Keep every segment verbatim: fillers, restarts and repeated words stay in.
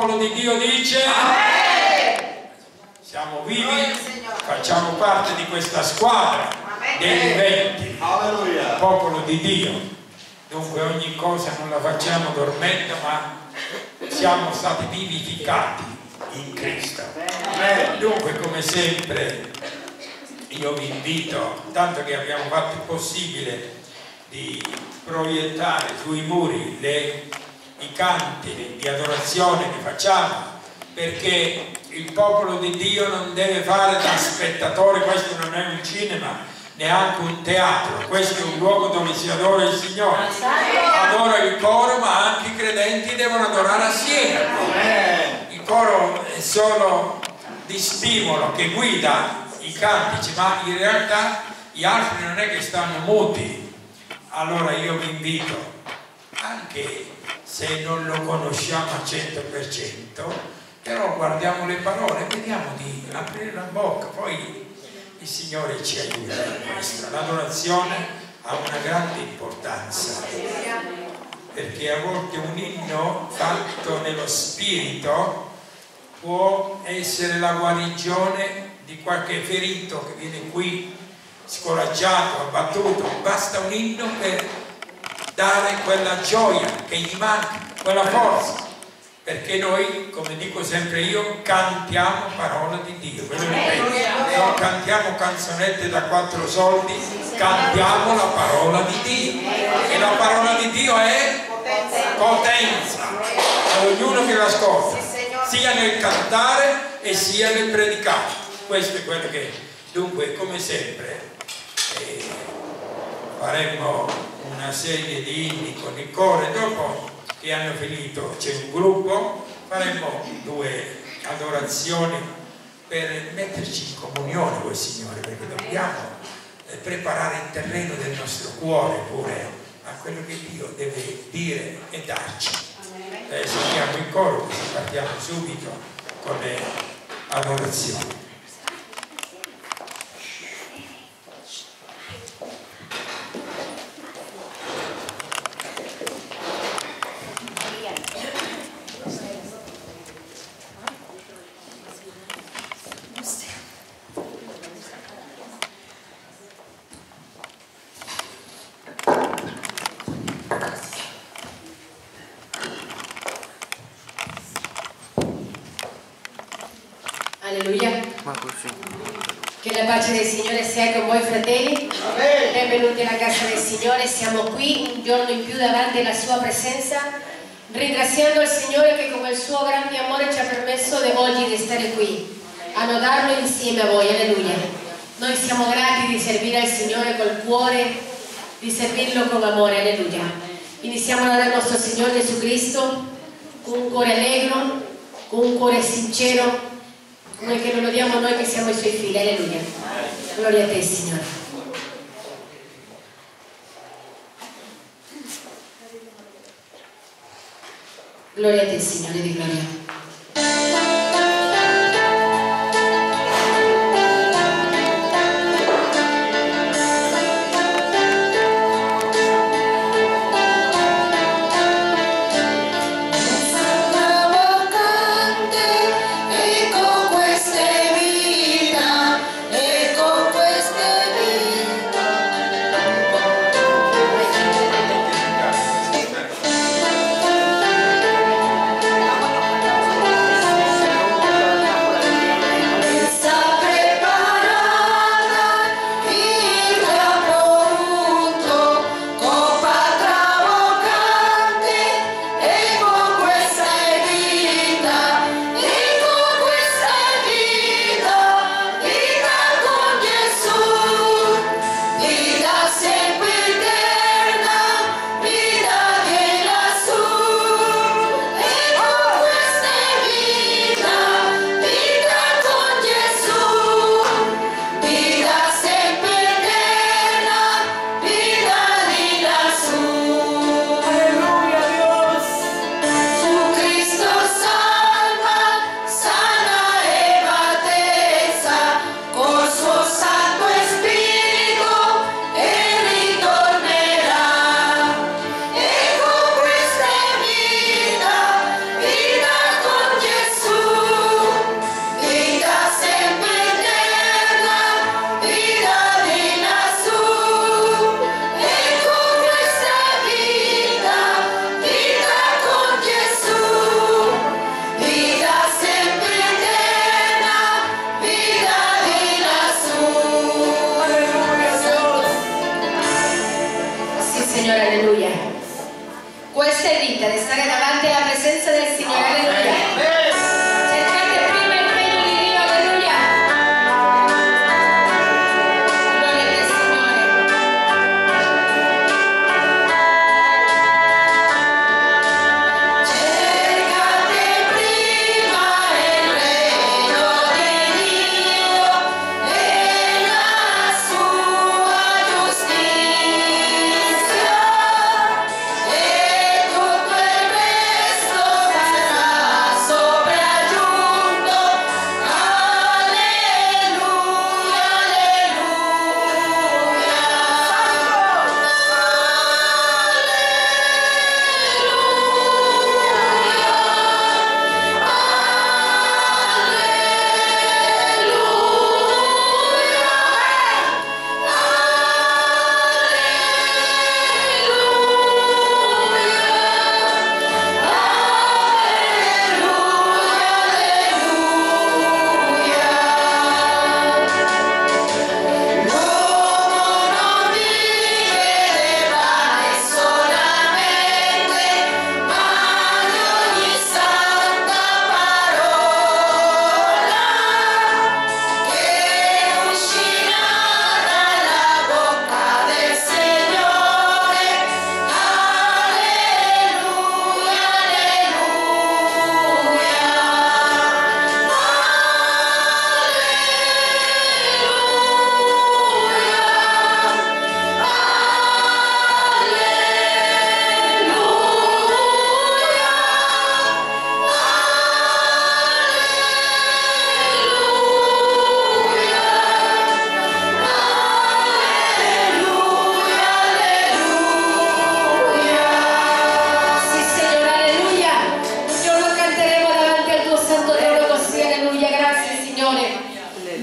popolo di Dio dice Amen. Siamo vivi, facciamo parte di questa squadra dei viventi, Alleluia. Popolo di Dio. Dunque ogni cosa non la facciamo dormendo, ma siamo stati vivificati in Cristo. Amen. Dunque, come sempre, io vi invito, tanto che abbiamo fatto il possibile di proiettare sui muri le, i canti di adorazione che facciamo, perché il popolo di Dio non deve fare da spettatore. Questo non è un cinema, neanche un teatro, questo è un luogo dove si adora il Signore, adora il coro, ma anche i credenti devono adorare assieme. Il coro è solo di stimolo che guida i cantici, ma in realtà gli altri non è che stanno muti. Allora io vi invito, anche se non lo conosciamo al cento per cento, però guardiamo le parole, vediamo di aprire la bocca, poi il Signore ci aiuta in questo. L'adorazione ha una grande importanza, perché a volte un inno fatto nello spirito può essere la guarigione di qualche ferito che viene qui scoraggiato, abbattuto. Basta un inno per dare quella gioia che gli manca, quella forza, perché noi, come dico sempre io, cantiamo parola di Dio. Non cantiamo canzonette da quattro soldi, cantiamo la parola di Dio, e la parola di Dio è potenza ad ognuno che l'ascolta, sia nel cantare e sia nel predicare. Questo è quello che, dunque, come sempre, eh, faremo una serie di inni con il coro, e dopo che hanno finito c'è un gruppo, faremo due adorazioni per metterci in comunione con il Signore, perché dobbiamo eh, preparare il terreno del nostro cuore pure a quello che Dio deve dire e darci. Eh, sentiamo il coro, così partiamo subito con le adorazioni. Alleluia. Che la pace del Signore sia con voi, fratelli. Amen. Benvenuti alla casa del Signore. Siamo qui un giorno in più davanti alla sua presenza, ringraziando il Signore che con il suo grande amore ci ha permesso di oggi di stare qui a lodarlo insieme a voi. Alleluia. Noi siamo grati di servire al Signore col cuore, di servirlo con amore. Alleluia. Iniziamo a lodare il nostro Signore Gesù Cristo con un cuore allegro, con un cuore sincero, come che lo lodiamo noi che siamo i suoi figli. Alleluia. Gloria a te, Signore. Gloria a te, Signore di gloria. Thank you.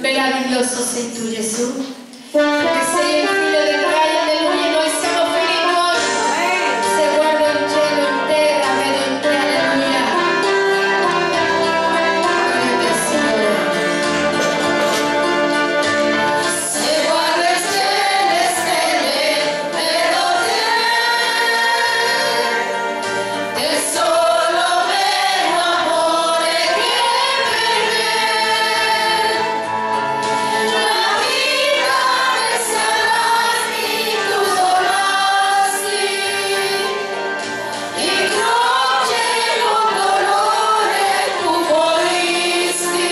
Meraviglioso sei tu, Gesù, perché sei il figlio del Re, alleluia, noi siamo felici. Se guardo il cielo in terra, vedo in te, alleluia. Grande Signore. Se guardo il cielo e stelle, vedo te, e solo vero amore che per me. La vita ne sarai tu donasti, in croce con dolore tu moristi,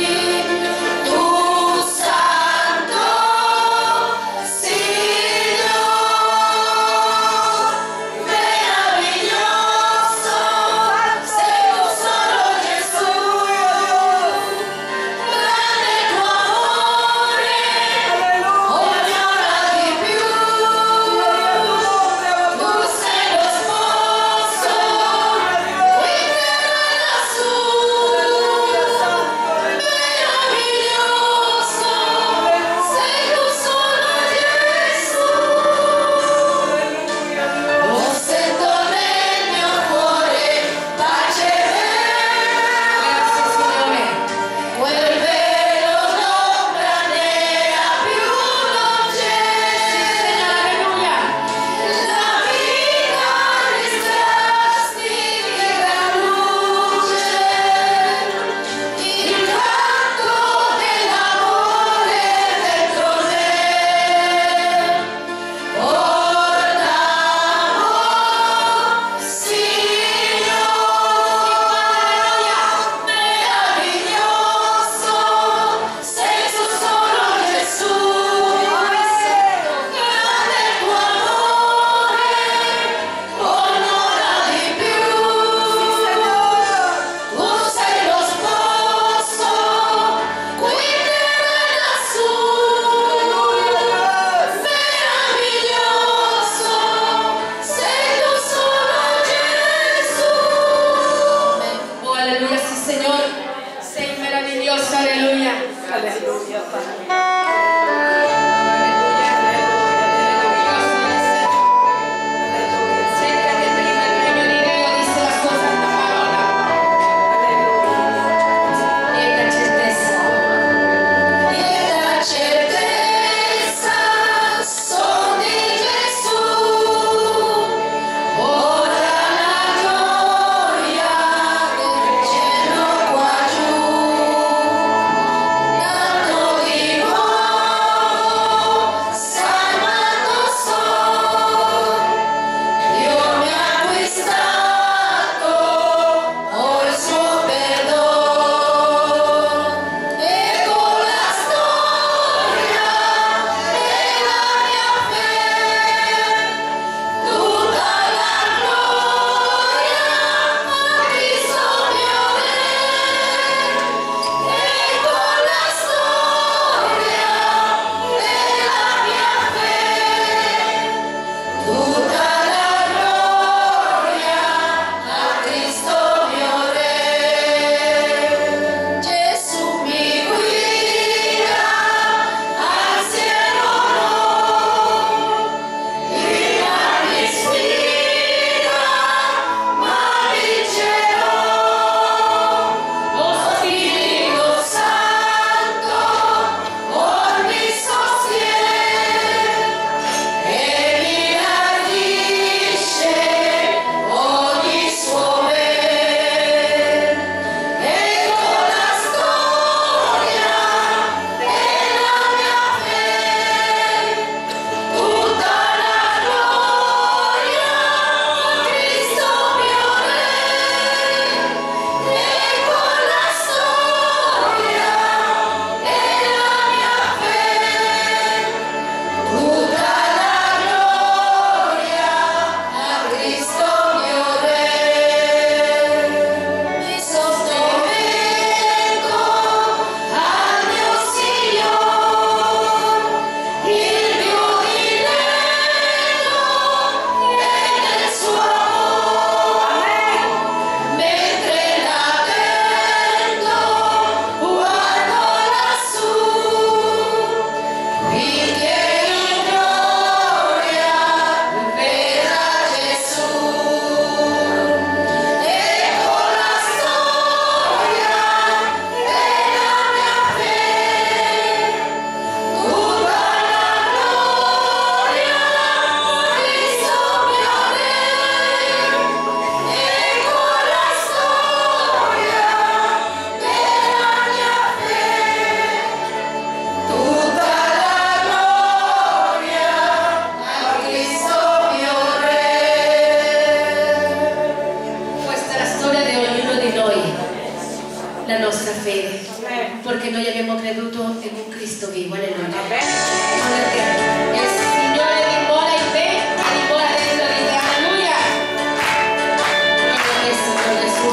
tu santo Signore, meraviglioso sei tu solo Gesù, grande tuo amore, ognora di più, tu sei lo sposo, qui terra lassù, meraviglioso sei tu solo Gesù, lo sento nel mio cuore, pace e grazie Signore, quel velo d'ombra nera più non c'è, alleluia, la vita restasti che gran luce, il canto dell'amore dentro me, portavo Signore, meraviglioso sei tu solo Gesù, grande tuo amore, onora di più, tu sei lo sposo, qui terra lassù, meraviglioso sei tu solo Gesù. Oh, alleluia, sì Signore, sei meraviglioso, alleluia. Alleluia, cercate prima il regno di Dio, disse la sua santa parola. Lieta certezza. Lieta certezza son di Gesù, ora la gioia del cielo qua giù, tanto vivo la nostra fede, perché noi abbiamo creduto in un Cristo vivo. Alleluia. Il Signore dimora in me e dimora dentro di te. Alleluia. E questo è Gesù.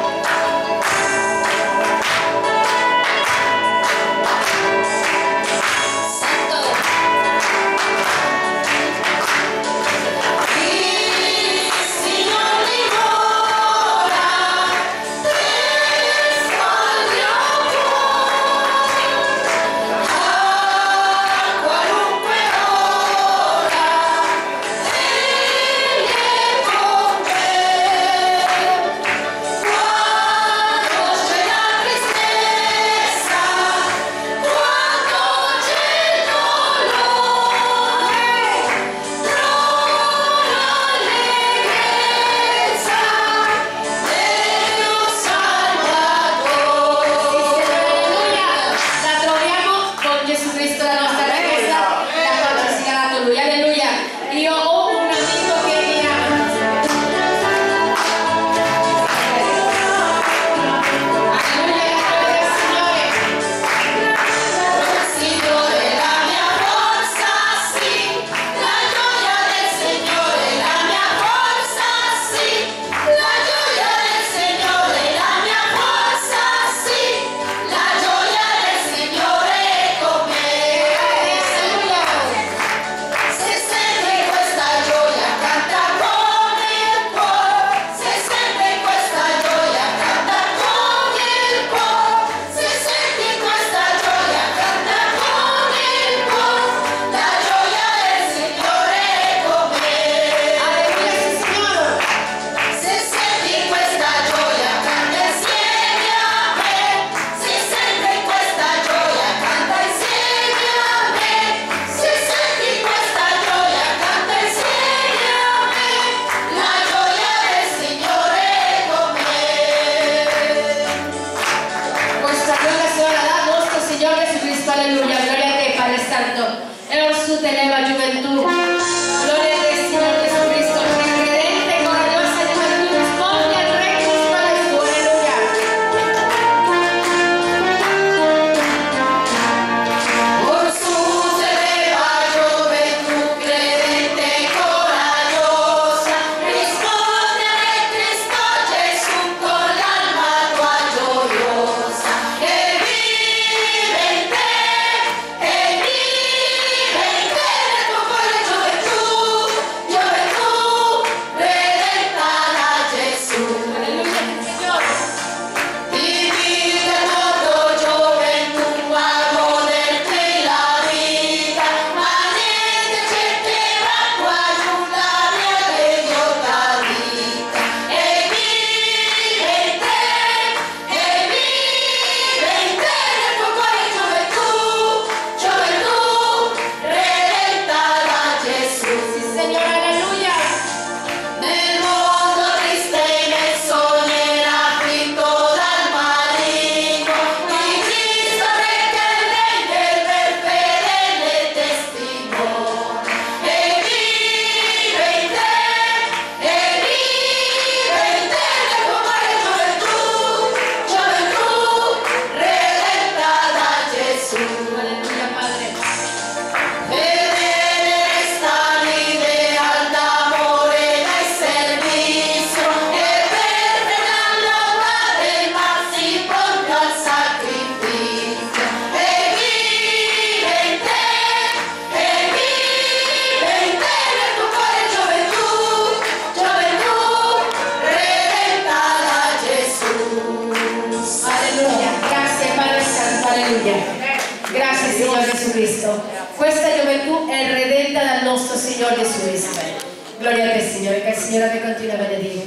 Questa gioventù è redenta dal nostro Signore Gesù Cristo. Gloria a te, Signore, che il Signore ti continua a benedire.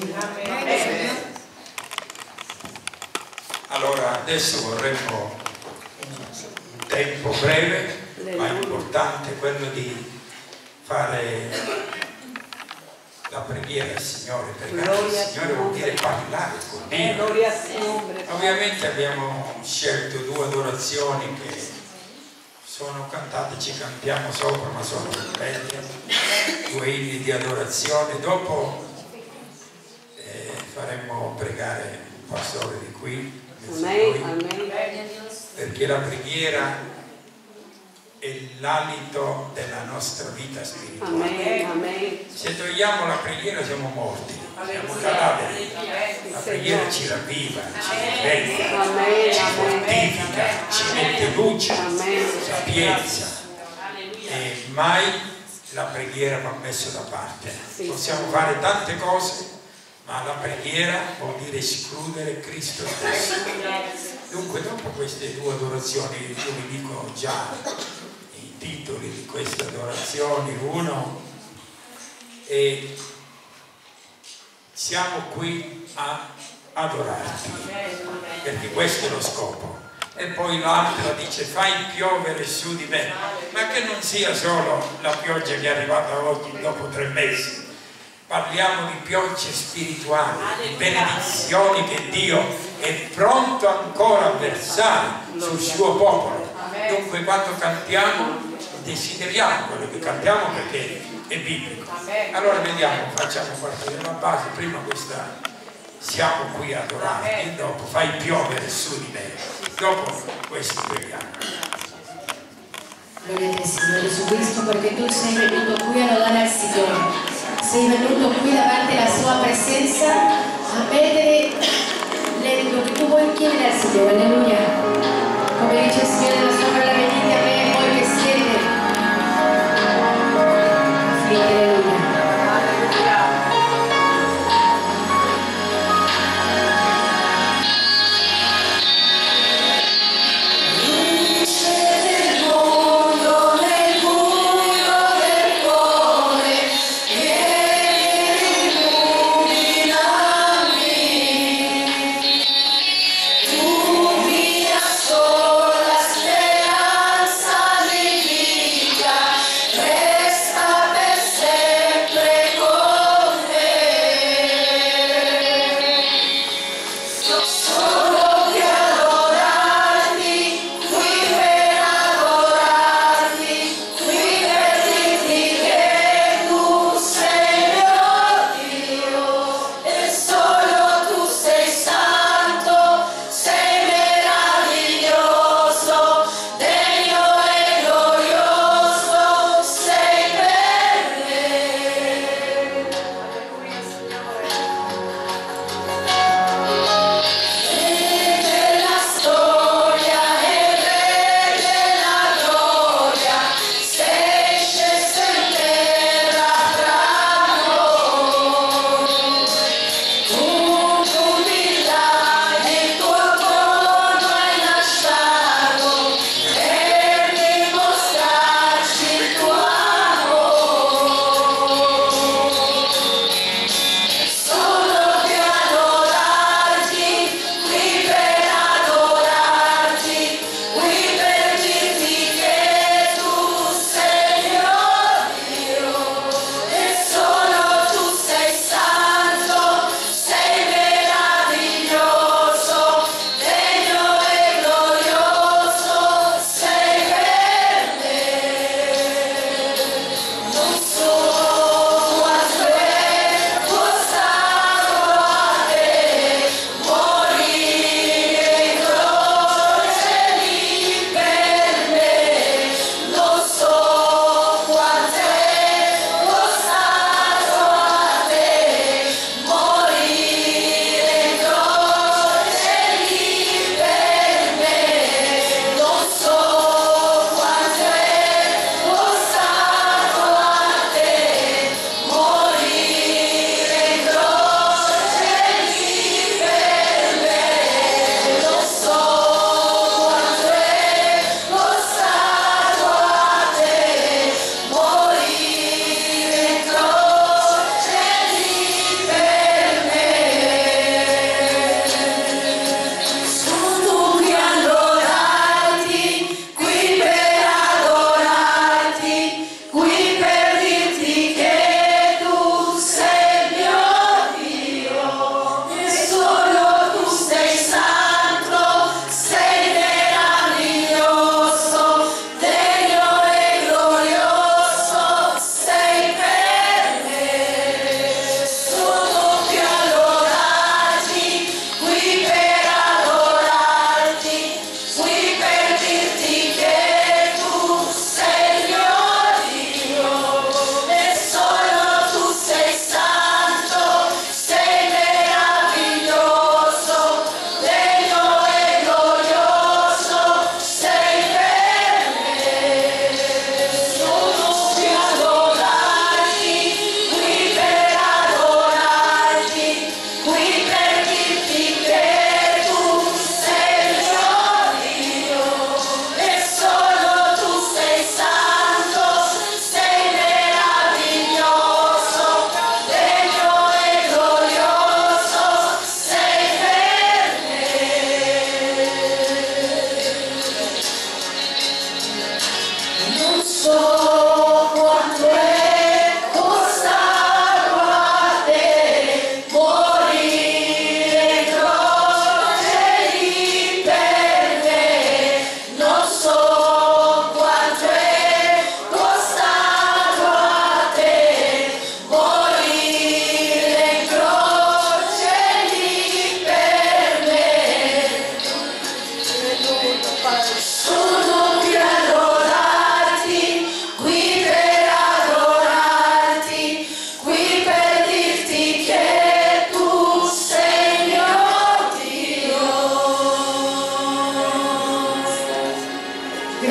Allora, adesso vorremmo un tempo breve, ma importante, quello di fare la preghiera al Signore, pregare al Signore vuol dire parlare con Dio. Ovviamente abbiamo scelto due adorazioni che sono cantate, ci cantiamo sopra, ma sono belle, due inni di adorazione. Dopo eh, faremo pregare pastore di qui, Amen. Amen. perché la preghiera è l'alito della nostra vita spirituale. Amen. Amen. Se togliamo la preghiera siamo morti, siamo cadaveri. La preghiera ci ravviva, ci riveglia, ci fortifica, ci mette luce, sapienza. E mai la preghiera va messa da parte. Possiamo fare tante cose, ma la preghiera vuol dire escludere Cristo stesso. Dunque, dopo queste due adorazioni, io vi dico già i titoli di queste adorazioni. Uno, e siamo qui a adorarti, perché questo è lo scopo. E poi l'altra dice: fai piovere su di me, ma che non sia solo la pioggia che è arrivata oggi dopo tre mesi. Parliamo di piogge spirituali, di benedizioni che Dio è pronto ancora a versare sul suo popolo. Dunque, quando cantiamo desideriamo quello che cantiamo, perché è biblico. Allora vediamo, facciamo partire la base, prima questa siamo qui a adorarti, dopo fai piovere su di me, dopo questo preghiamo. Gloria a te, Signore Gesù Cristo, perché tu sei venuto qui a lodare al Signore. Sei venuto qui davanti alla sua presenza a mettere lo che tu vuoi chiedere al Signore. Alleluia. Come dice il Signore nella sua parola, venite a me voi che siete afflitti. Alleluia. Ooh.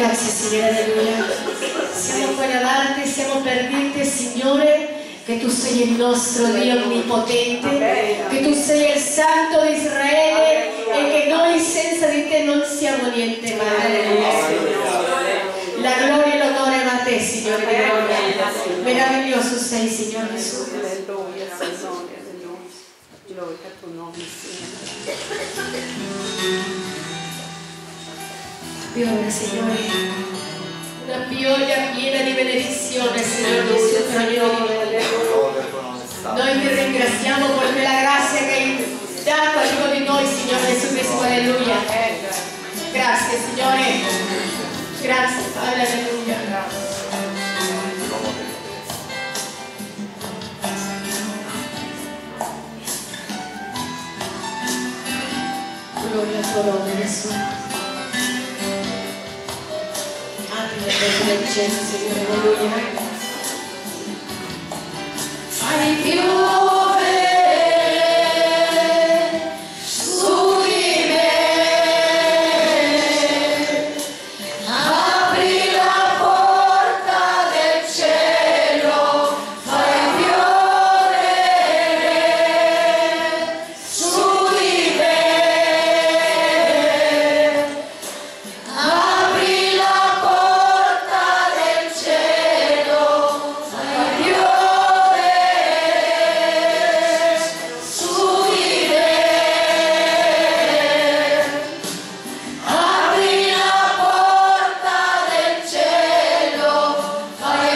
Grazie Signore, alleluia. Siamo qua davanti, siamo per dirti Signore che tu sei il nostro Dio onnipotente, che tu sei il Santo di Israele e che noi senza di te non siamo niente male. La gloria e l'onore va a te, Signore. Meraviglioso sei, Signore Gesù. Gloria a tu nome, Signore. Piove, Signore, una pioggia piena di benedizione, Signore Gesù, per ognuno di noi. Noi ti ringraziamo per quella grazia che hai dato a ognuno di noi, Signore Gesù Cristo, alleluia. Grazie, Signore. Grazie, Padre, alleluia. Gloria al tuo nome, Gesù. Apri le porte del cielo, Signore, alleluia. Fai piovere su di me, apri la porta del cielo, fai piovere su di me. Apri la porta del cielo, fai piovere su di me. Apri la porta del cielo, fai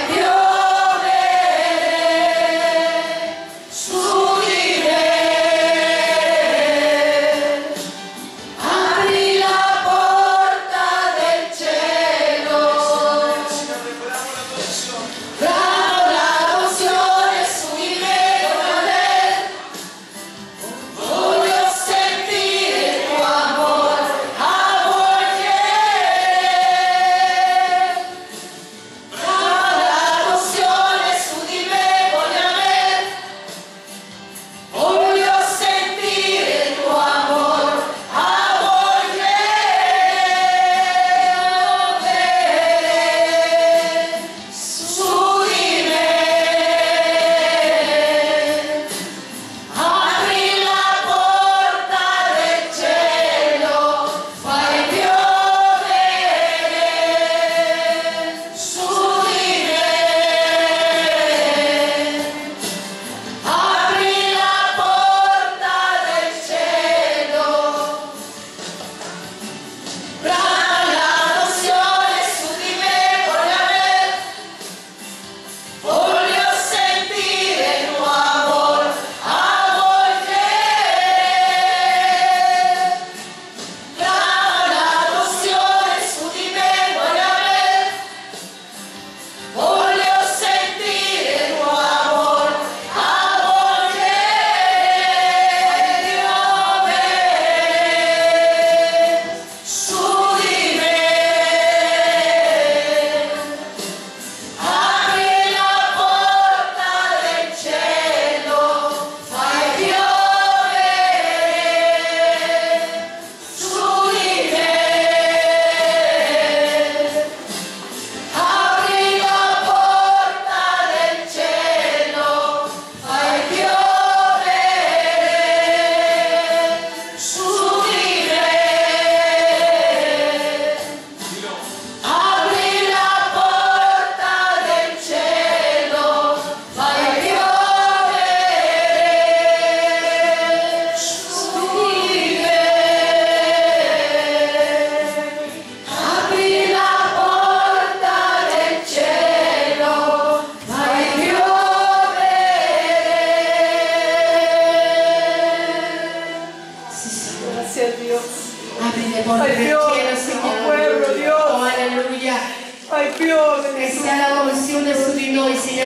piovere su di me. Apri la porta del cielo. Bravo l'adozione su di me, voglio sentire il tuo amore avvolgere. Bravo l'adozione su di me, voglio sentire il tuo amore avvolgere su di me. Apri la porta del cielo, fai piovere su di me. Apri la porta del cielo. Brama l'adozione su di me, voglio sentire il tuo amore avvolgere. Brama l'adozione su di me, voglio sentire il tuo amore avvolgere su di me. Apri la porta del cielo, fai piovere su di me. Apri la porta del cielo, fai piovere su di me. Apri la porta del cielo, fai piovere su di me. Apri la porta del cielo, fai piovere. Sì, Signore. Grazie a Dio. Apri le porte Fai del piovere, cielo, Signore. pueblo, Dios. Oh, alleluia. Fai piovere Che su sia la unzione su di noi, Signore.